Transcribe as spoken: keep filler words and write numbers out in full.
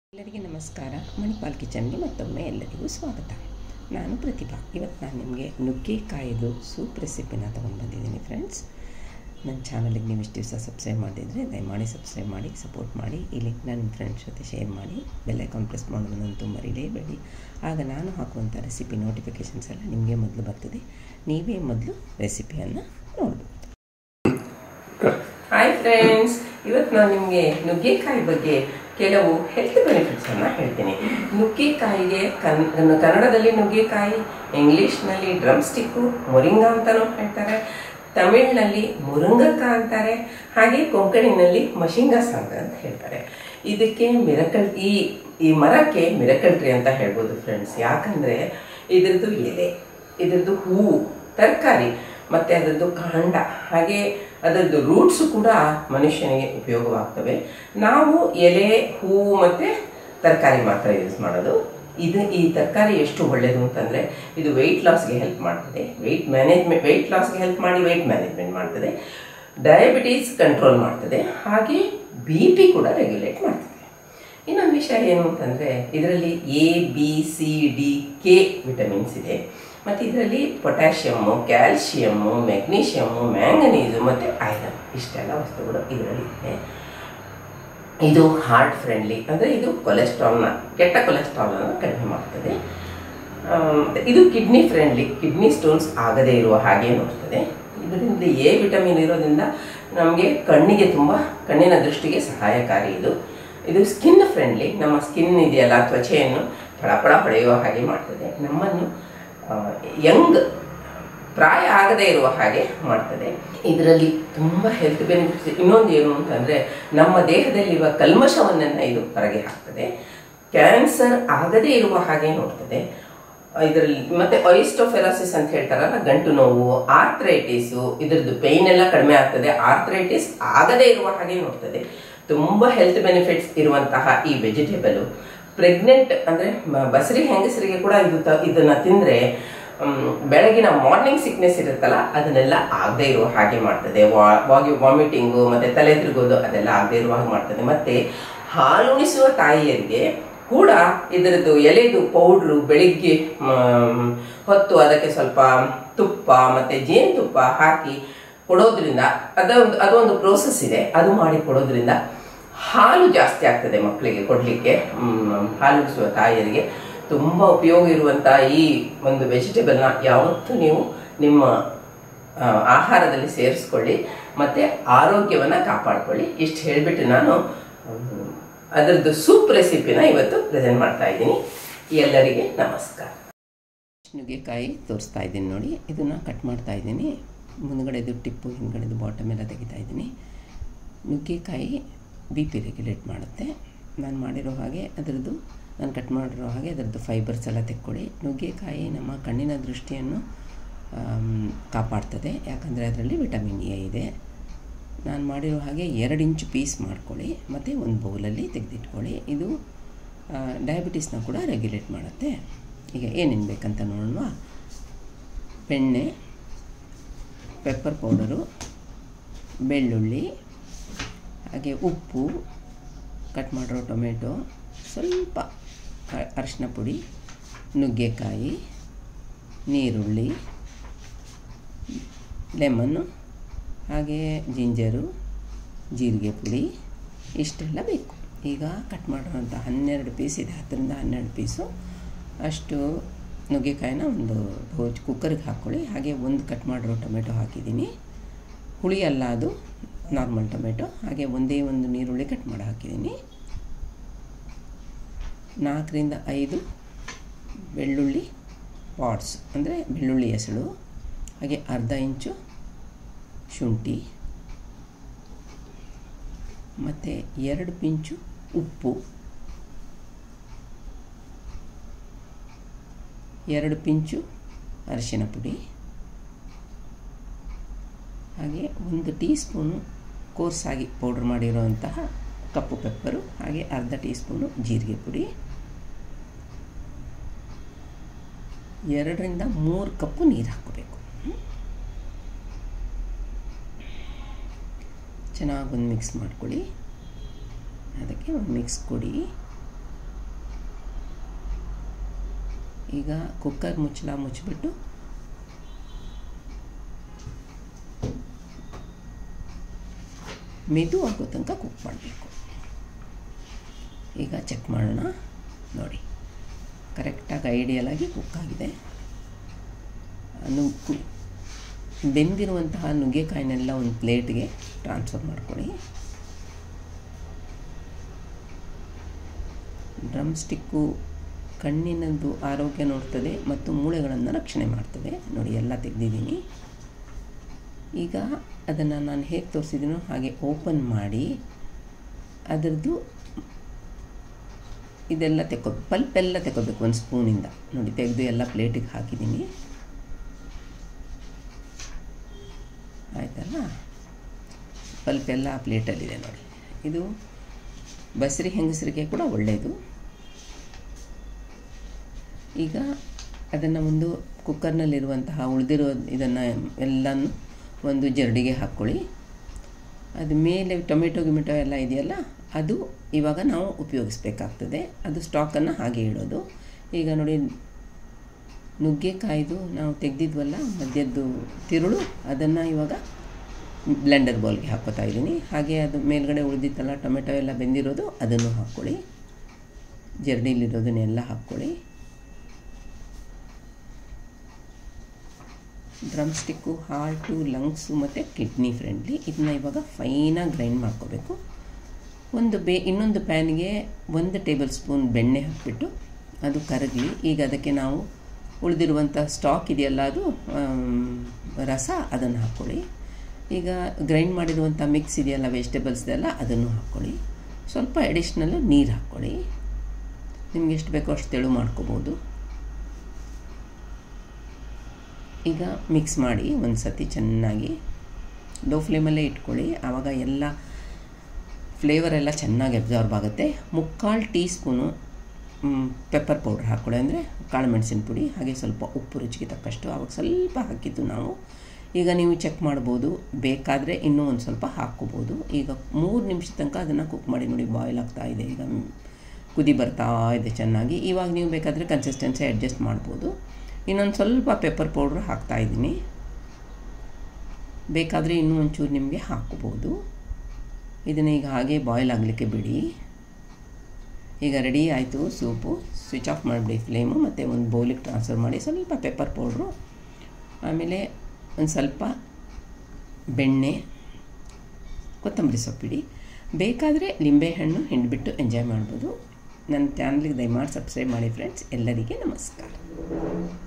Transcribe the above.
ಎಲ್ಲರಿಗೆ ನಮಸ್ಕಾರ. ಮಣಿಪಾಲ್ ಕಿಚನ್ಗೆ ಮತ್ತೊಮ್ಮೆ ಎಲ್ಲರಿಗೂ ಸ್ವಾಗತ. ನಾನು ಪ್ರತಿಭಾ. ಇವತ್ತು ನಾನು ನಿಮಗೆ ನುಗ್ಗೆಕಾಯಿದು ಸೂಪ್ ರೆಸಿಪಿನ ತೊಗೊಂಡು ಬಂದಿದ್ದೀನಿ ಫ್ರೆಂಡ್ಸ್. ನನ್ನ ಚಾನಲ್ಗೆ ನೀವು ಇಷ್ಟು ದಿವಸ ಸಬ್ಸ್ಕ್ರೈಬ್ ಮಾಡಿದರೆ ದಯಮಾಡಿ ಸಬ್ಸ್ಕ್ರೈಬ್ ಮಾಡಿ ಸಪೋರ್ಟ್ ಮಾಡಿ. ಈ ಲಿಂಕ್ ನನ್ನ ಫ್ರೆಂಡ್ಸ್ ಜೊತೆ ಶೇರ್ ಮಾಡಿ. ಬೆಲ್ ಐಕಾನ್ ಪ್ರೆಸ್ ಮಾಡೋದನ್ನಂತೂ ಮರಿಲೇಬೇಡಿ. ಆಗ ನಾನು ಹಾಕುವಂಥ ರೆಸಿಪಿ ನೋಟಿಫಿಕೇಷನ್ಸ್ ಎಲ್ಲ ನಿಮಗೆ ಮೊದಲು ಬರ್ತದೆ. ನೀವೇ ಮೊದಲು ರೆಸಿಪಿಯನ್ನು ನೋಡ್ಬೋದು. ಹಾಯ್ ಫ್ರೆಂಡ್ಸ್, ಇವತ್ತು ನಾನು ನಿಮಗೆ ನುಗ್ಗೆಕಾಯಿ ಬಗ್ಗೆ ಕೆಲವು ಹೆಲ್ತ್ ಬೆನಿಫಿಟ್ಸನ್ನು ಹೇಳ್ತೀನಿ. ನುಗ್ಗೆಕಾಯಿಗೆ ಕನ್ ಕನ್ನಡದಲ್ಲಿ ನುಗ್ಗೆಕಾಯಿ, ಇಂಗ್ಲೀಷ್ನಲ್ಲಿ ಡ್ರಮ್ ಸ್ಟಿಕ್ಕು, ಮೊರಿಂಗಾ ಅಂತಲೂ ಹೇಳ್ತಾರೆ, ತಮಿಳಿನಲ್ಲಿ ಮುರುಂಗಕ್ಕ ಅಂತಾರೆ, ಹಾಗೆ ಕೊಂಕಣಿನಲ್ಲಿ ಮಶಿಂಗಾ ಸಾಂಗ್ ಅಂತ ಹೇಳ್ತಾರೆ. ಇದಕ್ಕೆ ಮಿರಕಲ್ ಈ ಈ ಮರಕ್ಕೆ ಮಿರಕಲ್ ಟ್ರೀ ಅಂತ ಹೇಳ್ಬೋದು ಫ್ರೆಂಡ್ಸ್. ಯಾಕಂದರೆ ಇದರದ್ದು ಎಲೆ, ಇದರದ್ದು ಹೂವು, ತರಕಾರಿ ಮತ್ತು ಅದರದ್ದು ಕಾಂಡ, ಹಾಗೆ ಅದರದ್ದು ರೂಟ್ಸು ಕೂಡ ಮನುಷ್ಯನಿಗೆ ಉಪಯೋಗವಾಗ್ತವೆ. ನಾವು ಎಲೆ, ಹೂವು ಮತ್ತು ತರಕಾರಿ ಮಾತ್ರ ಯೂಸ್ ಮಾಡೋದು. ಇದು ಈ ತರಕಾರಿ ಎಷ್ಟು ಒಳ್ಳೆಯದು ಅಂತಂದರೆ ಇದು ವೆಯ್ಟ್ ಲಾಸ್ಗೆ ಹೆಲ್ಪ್ ಮಾಡ್ತದೆ, ವೆಯ್ಟ್ ಮ್ಯಾನೇಜ್ಮೆಂಟ್ ವೆಯ್ಟ್ ಲಾಸ್ಗೆ ಹೆಲ್ಪ್ ಮಾಡಿ ವೆಯ್ಟ್ ಮ್ಯಾನೇಜ್ಮೆಂಟ್ ಮಾಡ್ತದೆ, ಡಯಾಬಿಟೀಸ್ ಕಂಟ್ರೋಲ್ ಮಾಡ್ತದೆ, ಹಾಗೆ ಬಿ ಪಿ ಕೂಡ ರೆಗ್ಯುಲೇಟ್ ಮಾಡ್ತದೆ. ಇನ್ನೊಂದು ವಿಷಯ ಏನು ಅಂತಂದರೆ ಇದರಲ್ಲಿ A B C D K vitamins ಇದೆ, ಮತ್ತು ಇದರಲ್ಲಿ ಪೊಟ್ಯಾಷಿಯಮ್ಮು, ಕ್ಯಾಲ್ಶಿಯಮ್ಮು, ಮೆಗ್ನೀಷಿಯಮ್ಮು, ಮ್ಯಾಂಗನೀಸು ಮತ್ತು ಐರನ್ ಇಷ್ಟೆಲ್ಲ ವಸ್ತುಗಳು ಇದರಲ್ಲಿ ಇದೆ. ಇದು ಹಾರ್ಟ್ ಫ್ರೆಂಡ್ಲಿ, ಅಂದರೆ ಇದು ಕೊಲೆಸ್ಟ್ರಾಲ್ನ ಕೆಟ್ಟ ಕೊಲೆಸ್ಟ್ರಾಲನ್ನು ಕಡಿಮೆ ಮಾಡ್ತದೆ. ಇದು ಕಿಡ್ನಿ ಫ್ರೆಂಡ್ಲಿ, ಕಿಡ್ನಿ ಸ್ಟೋನ್ಸ್ ಆಗದೇ ಇರುವ ಹಾಗೆ ನೋಡ್ತದೆ. ಇದರಿಂದ ಎ ವಿಟಮಿನ್ ಇರೋದ್ರಿಂದ ನಮಗೆ ಕಣ್ಣಿಗೆ ತುಂಬ ಕಣ್ಣಿನ ದೃಷ್ಟಿಗೆ ಸಹಾಯಕಾರಿ. ಇದು ಇದು ಸ್ಕಿನ್ ಫ್ರೆಂಡ್ಲಿ, ನಮ್ಮ ಸ್ಕಿನ್ ಇದೆಯಲ್ಲ ತ್ವಚೆಯನ್ನು ಫಳಫಳ ಹೊಳೆಯುವ ಹಾಗೆ ಮಾಡ್ತದೆ, ನಮ್ಮನ್ನು ಯಂಗ್ ಪ್ರಾಯ ಆಗದೇ ಇರುವ ಹಾಗೆ ಮಾಡ್ತದೆ. ಇದರಲ್ಲಿ ತುಂಬ ಹೆಲ್ತ್ ಬೆನಿಫಿಟ್ಸ್. ಇನ್ನೊಂದು ಏನು ಅಂತಂದರೆ ನಮ್ಮ ದೇಹದಲ್ಲಿರುವ ಕಲ್ಮಶವನ್ನೆಲ್ಲ ಇದು ಹೊರಗೆ ಹಾಕ್ತದೆ, ಕ್ಯಾನ್ಸರ್ ಆಗದೇ ಇರುವ ಹಾಗೆ ನೋಡ್ತದೆ. ಇದರಲ್ಲಿ ಮತ್ತೆ ಆಯಿಸ್ಟೋಫೆರಾಸಿಸ್ ಅಂತ ಹೇಳ್ತಾರಲ್ಲ, ಗಂಟು ನೋವು, ಆರ್ಥ್ರೈಟಿಸು, ಇದರದ್ದು ಪೇಯ್ನ್ ಎಲ್ಲ ಕಡಿಮೆ ಆಗ್ತದೆ, ಆರ್ಥ್ರೈಟಿಸ್ ಆಗದೇ ಇರುವ ಹಾಗೆ ನೋಡ್ತದೆ. ತುಂಬ ಹೆಲ್ತ್ ಬೆನಿಫಿಟ್ಸ್ ಇರುವಂತಹ ಈ ವೆಜಿಟೇಬಲು ಪ್ರೆಗ್ನೆಂಟ್ ಅಂದರೆ ಬಸರಿ ಹೆಂಗಸರಿಗೆ ಕೂಡ ಇದು ತ ಇದನ್ನು ತಿಂದರೆ ಬೆಳಗಿನ ಮಾರ್ನಿಂಗ್ ಸಿಕ್ನೆಸ್ ಇರುತ್ತಲ್ಲ ಅದನ್ನೆಲ್ಲ ಆಗದೆ ಇರುವ ಹಾಗೆ ಮಾಡ್ತದೆ. ವಾಗಿ ವಾಮಿಟಿಂಗು ಮತ್ತು ತಲೆ ತಿರುಗೋದು ಅದೆಲ್ಲ ಆಗದೆ ಇರುವ ಹಾಗೆ ಮಾಡ್ತದೆ. ಮತ್ತು ಹಾಲುಣಿಸುವ ತಾಯಿಯರಿಗೆ ಕೂಡ ಇದರದ್ದು ಎಲೆದು ಪೌಡ್ರು ಬೆಳಿಗ್ಗೆ ಹೊತ್ತು ಅದಕ್ಕೆ ಸ್ವಲ್ಪ ತುಪ್ಪ ಮತ್ತು ಜೇನುತುಪ್ಪ ಹಾಕಿ ಕೊಡೋದ್ರಿಂದ ಅದೊಂದು ಅದೊಂದು ಪ್ರೋಸೆಸ್ ಇದೆ, ಅದು ಮಾಡಿ ಕೊಡೋದ್ರಿಂದ ಹಾಲು ಜಾಸ್ತಿ ಆಗ್ತದೆ ಮಕ್ಕಳಿಗೆ ಕೊಡಲಿಕ್ಕೆ. ಹಾಲುಣಿಸುವ ತಾಯಿಯರಿಗೆ ತುಂಬ ಉಪಯೋಗ ಇರುವಂಥ ಈ ಒಂದು ವೆಜಿಟೇಬಲ್ನ ಯಾವತ್ತೂ ನೀವು ನಿಮ್ಮ ಆಹಾರದಲ್ಲಿ ಸೇರಿಸ್ಕೊಳ್ಳಿ ಮತ್ತು ಆರೋಗ್ಯವನ್ನು ಕಾಪಾಡಿಕೊಳ್ಳಿ. ಇಷ್ಟು ಹೇಳಿಬಿಟ್ಟು ನಾನು ಅದರದ್ದು ಸೂಪ್ ರೆಸಿಪಿನ ಇವತ್ತು ಪ್ರೆಸೆಂಟ್ ಮಾಡ್ತಾ ಇದ್ದೀನಿ. ಎಲ್ಲರಿಗೆ ನಮಸ್ಕಾರ. ನುಗ್ಗೆಕಾಯಿ ತೋರಿಸ್ತಾ ಇದ್ದೀನಿ ನೋಡಿ, ಇದನ್ನು ಕಟ್ ಮಾಡ್ತಾ ಇದ್ದೀನಿ. ಮುಂದ್ಗಡೆದು ಟಿಪ್ಪು, ಹಿಂದ್ಗಡೆದು ಬಾಟಮ್ ಎಲ್ಲ ತೆಗಿತಾ ಇದ್ದೀನಿ. ನುಗ್ಗೆಕಾಯಿ ಬಿ ಪಿ ರೆಗ್ಯುಲೇಟ್ ಮಾಡುತ್ತೆ. ನಾನು ಮಾಡಿರೋ ಹಾಗೆ ಅದರದ್ದು ನಾನು ಕಟ್ ಮಾಡಿರೋ ಹಾಗೆ ಅದರದ್ದು ಫೈಬರ್ಸ್ ಎಲ್ಲ ತೆಕ್ಕೊಳ್ಳಿ. ನುಗ್ಗೆಕಾಯಿ ನಮ್ಮ ಕಣ್ಣಿನ ದೃಷ್ಟಿಯನ್ನು ಕಾಪಾಡ್ತದೆ, ಯಾಕಂದರೆ ಅದರಲ್ಲಿ ವಿಟಮಿನ್ ಎ ಇದೆ. ನಾನು ಮಾಡಿರೋ ಹಾಗೆ ಎರಡು ಇಂಚು ಪೀಸ್ ಮಾಡ್ಕೊಳ್ಳಿ ಮತ್ತು ಒಂದು ಬೌಲಲ್ಲಿ ತೆಗೆದಿಟ್ಕೊಳ್ಳಿ. ಇದು ಡಯಾಬಿಟೀಸ್ನ ಕೂಡ ರೆಗ್ಯುಲೇಟ್ ಮಾಡುತ್ತೆ. ಈಗ ಏನೇನು ಬೇಕಂತ ನೋಡೋಣ. ಬೆಣ್ಣೆ, ಪೆಪ್ಪರ್ ಪೌಡರು, ಬೆಳ್ಳುಳ್ಳಿ, ಹಾಗೆ ಉಪ್ಪು, ಕಟ್ ಮಾಡಿರೋ ಟೊಮೆಟೊ, ಸ್ವಲ್ಪ ಅರಿಶಿನ ಪುಡಿ, ನುಗ್ಗೆಕಾಯಿ, ನೀರುಳ್ಳಿ, ಲೆಮನ್ನು, ಹಾಗೆ ಜಿಂಜರು, ಜೀರಿಗೆ ಪುಡಿ, ಇಷ್ಟೆಲ್ಲ ಬೇಕು. ಈಗ ಕಟ್ ಮಾಡಿರೋಂಥ ಹನ್ನೆರಡು ಪೀಸ್ ಇದೆ, ಹತ್ತರಿಂದ ಹನ್ನೆರಡು ಪೀಸು ಅಷ್ಟು ನುಗ್ಗೆಕಾಯಿನ ಒಂದು ಬೌಚ್ ಕುಕ್ಕರ್ಗೆ ಹಾಕ್ಕೊಳ್ಳಿ. ಹಾಗೆ ಒಂದು ಕಟ್ ಮಾಡಿರೋ ಟೊಮೆಟೊ ಹಾಕಿದ್ದೀನಿ, ಹುಳಿ ಅಲ್ಲ ಅದು ನಾರ್ಮಲ್ ಟೊಮೆಟೊ. ಹಾಗೆ ಒಂದೇ ಒಂದು ನೀರುಳ್ಳಿ ಕಟ್ ಮಾಡಿ ಹಾಕಿದ್ದೀನಿ. ನಾಲ್ಕರಿಂದ ಐದು ಬೆಳ್ಳುಳ್ಳಿ ಪಾಟ್ಸ್ ಅಂದರೆ ಬೆಳ್ಳುಳ್ಳಿ ಎಸಳು, ಹಾಗೆ ಅರ್ಧ ಇಂಚು ಶುಂಠಿ, ಮತ್ತು ಎರಡು ಪಿಂಚು ಉಪ್ಪು, ಎರಡು ಪಿಂಚು ಅರಿಶಿನ ಪುಡಿ, ಹಾಗೆ ಒಂದು ಟೀ ಸ್ಪೂನು ಕೋರ್ಸಾಗಿ ಪೌಡ್ರ್ ಮಾಡಿರೋಂತಹ ಕಪ್ಪು ಪೆಪ್ಪರು, ಹಾಗೆ ಅರ್ಧ ಟೀ ಸ್ಪೂನು ಜೀರಿಗೆ ಪುಡಿ, ಎರಡರಿಂದ ಮೂರು ಕಪ್ಪು ನೀರು ಹಾಕೋಬೇಕು. ಚೆನ್ನಾಗಿ ಒಂದು ಮಿಕ್ಸ್ ಮಾಡ್ಕೊಳ್ಳಿ. ಅದಕ್ಕೆ ಒಂದು ಮಿಕ್ಸ್ ಕೊಡಿ. ಈಗ ಕುಕ್ಕರ್ ಮುಚ್ಚಳ ಮುಚ್ಚಿಬಿಟ್ಟು ಮೆದು ಆಗೋ ತನಕ ಕುಕ್ ಮಾಡಬೇಕು. ಈಗ ಚೆಕ್ ಮಾಡೋಣ. ನೋಡಿ, ಕರೆಕ್ಟಾಗಿ ಐಡಿಯಲಾಗಿ ಕುಕ್ ಆಗಿದೆ. ನುಗ್ಗು ಬೆಂದಿರುವಂತಹ ನುಗ್ಗೆಕಾಯಿನೆಲ್ಲ ಒಂದು ಪ್ಲೇಟ್ಗೆ ಟ್ರಾನ್ಸ್ಫರ್ ಮಾಡ್ಕೊಳ್ಳಿ. ಡ್ರಮ್ ಸ್ಟಿಕ್ಕು ಕಣ್ಣಿನದ್ದು ಆರೋಗ್ಯ ನೋಡ್ತದೆ ಮತ್ತು ಮೂಳೆಗಳನ್ನು ರಕ್ಷಣೆ ಮಾಡ್ತದೆ. ನೋಡಿ, ಎಲ್ಲ ತೆಗೆದಿದ್ದೀನಿ. ಈಗ ಅದನ್ನು ನಾನು ಹೇಗೆ ತೋರಿಸಿದ್ದೀನೋ ಹಾಗೆ ಓಪನ್ ಮಾಡಿ ಅದರದ್ದು ಇದೆಲ್ಲ ತೆಕ್ಕೋ ಪಲ್ಪೆಲ್ಲ ತೆಕ್ಕೋಬೇಕು ಒಂದು ಸ್ಪೂನಿಂದ. ನೋಡಿ, ತೆಗೆದು ಎಲ್ಲ ಪ್ಲೇಟಿಗೆ ಹಾಕಿದ್ದೀನಿ. ಆಯಿತಲ್ಲ, ಪಲ್ಪೆಲ್ಲ ಆ ಪ್ಲೇಟಲ್ಲಿದೆ. ನೋಡಿ, ಇದು ಬಸರಿ ಹೆಂಗಸರಿಗೆ ಕೂಡ ಒಳ್ಳೆಯದು. ಈಗ ಅದನ್ನು ಒಂದು ಕುಕ್ಕರ್ನಲ್ಲಿರುವಂತಹ ಉಳಿದಿರೋ ಇದನ್ನು ಎಲ್ಲನೂ ಒಂದು ಜರಡಿಗೆ ಹಾಕ್ಕೊಳ್ಳಿ. ಅದು ಮೇಲೆ ಟೊಮೆಟೊ ಗಿಮೆಟೊ ಎಲ್ಲ ಇದೆಯಲ್ಲ, ಅದು ಇವಾಗ ನಾವು ಉಪಯೋಗಿಸ್ಬೇಕಾಗ್ತದೆ. ಅದು ಸ್ಟಾಕನ್ನು ಹಾಗೆ ಇಡೋದು. ಈಗ ನೋಡಿ, ನುಗ್ಗೆಕಾಯ್ದು ನಾವು ತೆಗೆದಿದ್ವಲ್ಲ ಮಧ್ಯದ್ದು ತಿರುಳು, ಅದನ್ನು ಇವಾಗ ಬ್ಲೆಂಡರ್ ಬೌಲ್ಗೆ ಹಾಕೋತಾ ಇದ್ದೀನಿ. ಹಾಗೆ ಅದು ಮೇಲ್ಗಡೆ ಉಳಿದಿತ್ತಲ್ಲ ಟೊಮೆಟೊ ಎಲ್ಲ ಬೆಂದಿರೋದು, ಅದನ್ನು ಹಾಕ್ಕೊಳ್ಳಿ. ಜರಡಿಲಿರೋದನ್ನೆಲ್ಲ ಹಾಕ್ಕೊಳ್ಳಿ. ಡ್ರಮ್ ಸ್ಟಿಕ್ಕು ಹಾರ್ಟು, ಲಂಗ್ಸು ಮತ್ತು ಕಿಡ್ನಿ ಫ್ರೆಂಡ್ಲಿ. ಇದನ್ನ ಇವಾಗ ಫೈನಾಗಿ ಗ್ರೈಂಡ್ ಮಾಡ್ಕೋಬೇಕು. ಒಂದು ಬೇ ಇನ್ನೊಂದು ಪ್ಯಾನ್ಗೆ ಒಂದು ಟೇಬಲ್ ಸ್ಪೂನ್ ಬೆಣ್ಣೆ ಹಾಕಿಬಿಟ್ಟು ಅದು ಕರಗಲಿ. ಈಗ ಅದಕ್ಕೆ ನಾವು ಉಳಿದಿರುವಂಥ ಸ್ಟಾಕ್ ಇದೆಯಲ್ಲ, ಅದು ರಸ, ಅದನ್ನು ಹಾಕ್ಕೊಳ್ಳಿ. ಈಗ ಗ್ರೈಂಡ್ ಮಾಡಿರುವಂಥ ಮಿಕ್ಸ್ ಇದೆಯಲ್ಲ ವೆಜಿಟೇಬಲ್ಸ್ದೆಲ್ಲ, ಅದನ್ನು ಹಾಕ್ಕೊಳ್ಳಿ. ಸ್ವಲ್ಪ ಅಡಿಷ್ನಲ್ಲು ನೀರು ಹಾಕ್ಕೊಳ್ಳಿ. ನಿಮ್ಗೆ ಎಷ್ಟು ಬೇಕೋ ಅಷ್ಟು ತೆಳು ಮಾಡ್ಕೋಬೋದು. ಈಗ ಮಿಕ್ಸ್ ಮಾಡಿ ಒಂದು ಸತಿ ಚೆನ್ನಾಗಿ ಲೋ ಫ್ಲೇಮಲ್ಲೇ ಇಟ್ಕೊಳ್ಳಿ. ಆವಾಗ ಎಲ್ಲ ಫ್ಲೇವರ್ ಎಲ್ಲ ಚೆನ್ನಾಗಿ ಅಬ್ಸಾರ್ಬ್ ಆಗುತ್ತೆ. ಮುಕ್ಕಾಲು ಟೀ ಸ್ಪೂನು ಪೆಪ್ಪರ್ ಪೌಡ್ರ್ ಹಾಕ್ಕೊಳ್ಳಿ, ಅಂದರೆ ಕಾಳು ಮೆಣಸಿನ ಪುಡಿ. ಹಾಗೆ ಸ್ವಲ್ಪ ಉಪ್ಪು ರುಚಿಗೆ ತಕ್ಕಷ್ಟು, ಆವಾಗ ಸ್ವಲ್ಪ ಹಾಕಿದ್ದು ನಾವು. ಈಗ ನೀವು ಚೆಕ್ ಮಾಡ್ಬೋದು, ಬೇಕಾದರೆ ಇನ್ನೂ ಒಂದು ಸ್ವಲ್ಪ ಹಾಕ್ಕೋಬೋದು. ಈಗ ಮೂರು ನಿಮಿಷ ತನಕ ಅದನ್ನು ಕುಕ್ ಮಾಡಿ. ನೋಡಿ, ಬಾಯ್ಲ್ ಆಗ್ತಾ ಇದೆ. ಈಗ ಕುದಿ ಬರ್ತಾ ಇದೆ ಚೆನ್ನಾಗಿ. ಇವಾಗ ನೀವು ಬೇಕಾದರೆ ಕನ್ಸಿಸ್ಟೆನ್ಸಿ ಅಡ್ಜಸ್ಟ್ ಮಾಡ್ಬೋದು. ಇನ್ನೊಂದು ಸ್ವಲ್ಪ ಪೆಪ್ಪರ್ ಪೌಡ್ರ್ ಹಾಕ್ತಾಯಿದ್ದೀನಿ. ಬೇಕಾದರೆ ಇನ್ನೂ ಒಂಚೂರು ನಿಮಗೆ ಹಾಕ್ಕೋಬೋದು. ಇದನ್ನು ಈಗ ಹಾಗೆ ಬಾಯ್ಲ್ ಆಗಲಿಕ್ಕೆ ಬಿಡಿ. ಈಗ ರೆಡಿ ಆಯಿತು ಸೂಪು. ಸ್ವಿಚ್ ಆಫ್ ಮಾಡಿಬಿಡಿ ಫ್ಲೇಮು, ಮತ್ತು ಒಂದು ಬೌಲಿಗೆ ಟ್ರಾನ್ಸ್ಫರ್ ಮಾಡಿ. ಸ್ವಲ್ಪ ಪೆಪ್ಪರ್ ಪೌಡ್ರು, ಆಮೇಲೆ ಒಂದು ಸ್ವಲ್ಪ ಬೆಣ್ಣೆ, ಕೊತ್ತಂಬರಿ ಸೊಪ್ಪಿಡಿ. ಬೇಕಾದರೆ ಲಿಂಬೆಹಣ್ಣು ಹಿಂಡಿಬಿಟ್ಟು ಎಂಜಾಯ್ ಮಾಡ್ಬೋದು. ನನ್ನ ಚಾನಲ್ಗೆ ದಯಮಾಡಿ ಸಬ್ಸ್ಕ್ರೈಬ್ ಮಾಡಿ ಫ್ರೆಂಡ್ಸ್. ಎಲ್ಲರಿಗೆ ನಮಸ್ಕಾರ.